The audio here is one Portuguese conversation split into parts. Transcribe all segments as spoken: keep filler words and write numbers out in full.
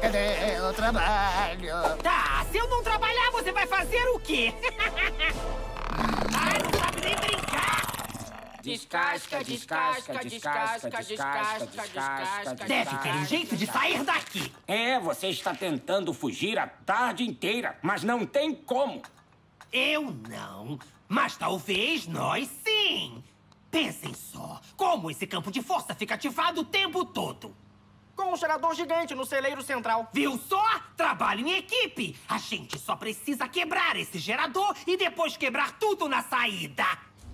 Cadê o trabalho? Tá, se eu não trabalhar, você vai fazer o quê? Ai, não sabe nem brincar! Descasca, descasca, descasca, descasca, descasca. Deve ter um jeito de sair daqui. É, você está tentando fugir a tarde inteira, mas não tem como. Eu não, mas talvez nós sim. Pensem só, como esse campo de força fica ativado o tempo todo. Com um gerador gigante no celeiro central. Viu só? Trabalho em equipe. A gente só precisa quebrar esse gerador e depois quebrar tudo na saída.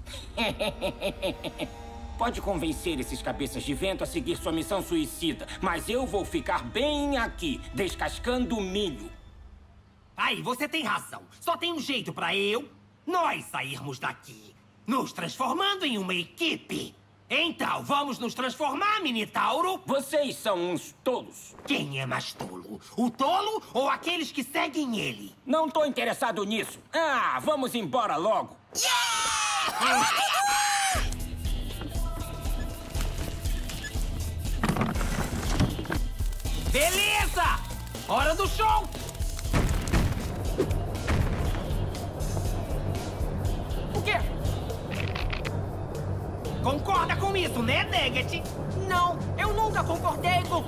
Pode convencer esses cabeças de vento a seguir sua missão suicida, mas eu vou ficar bem aqui, descascando o milho. Aí, você tem razão. Só tem um jeito pra eu, nós sairmos daqui. Nos transformando em uma equipe. Então, vamos nos transformar, Minitauro? Vocês são uns tolos. Quem é mais tolo? O tolo ou aqueles que seguem ele? Não tô interessado nisso. Ah, vamos embora logo. Beleza! Hora do show! O quê? Concorda com isso, né, Nugget? Não, eu nunca concordei com...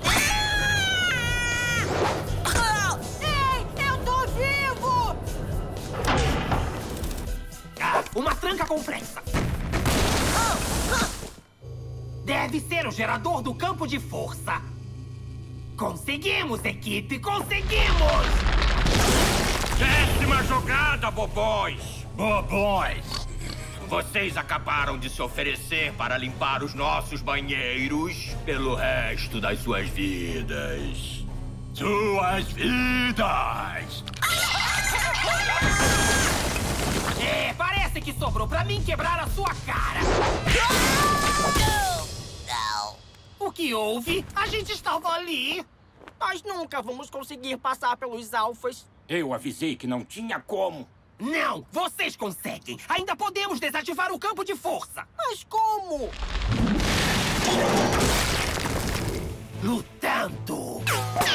Ei, eu tô vivo! Ah, uma tranca complexa. Deve ser o gerador do campo de força. Conseguimos, equipe, conseguimos! Péssima jogada, bobões! Bobões! Vocês acabaram de se oferecer para limpar os nossos banheiros pelo resto das suas vidas. Suas vidas! É, parece que sobrou pra mim quebrar a sua cara. O que houve? A gente estava ali. Nós nunca vamos conseguir passar pelos alfas. Eu avisei que não tinha como. Não, vocês conseguem. Ainda podemos desativar o campo de força. Mas como? Lutando.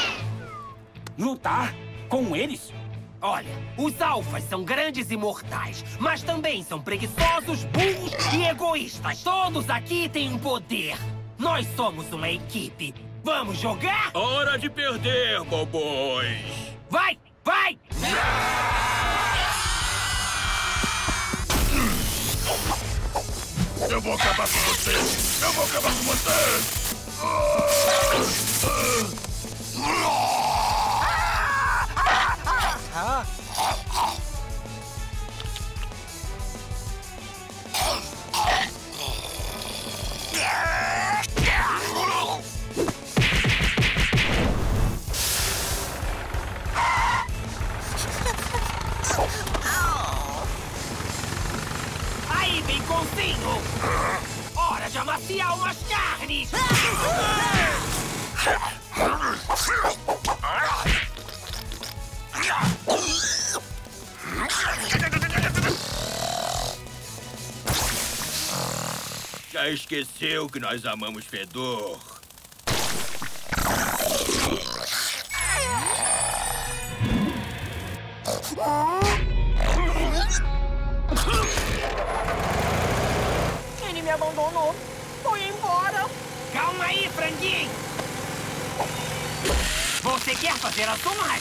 Lutar com eles? Olha, os alfas são grandes e mortais, mas também são preguiçosos, burros e egoístas. Todos aqui têm um poder. Nós somos uma equipe. Vamos jogar? Hora de perder, bobões! Vai, vai! Eu vou acabar com você! Eu vou acabar com você! Aí, baconzinho! Hora de amaciar umas carnes! Já esqueceu que nós amamos fedor? Ele me abandonou. Foi embora. Calma aí, franguinho! Você quer fazer as honras?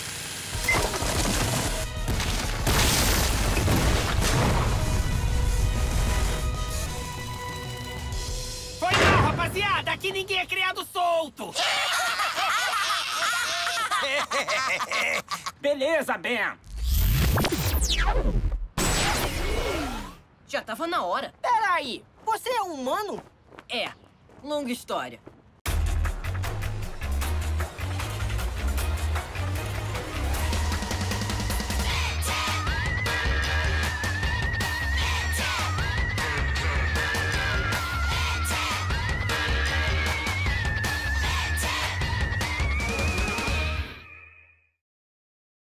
Foi mal, rapaziada! Aqui ninguém é criado solto! Beleza, Ben. Já tava na hora. Peraí, você é humano? É, longa história.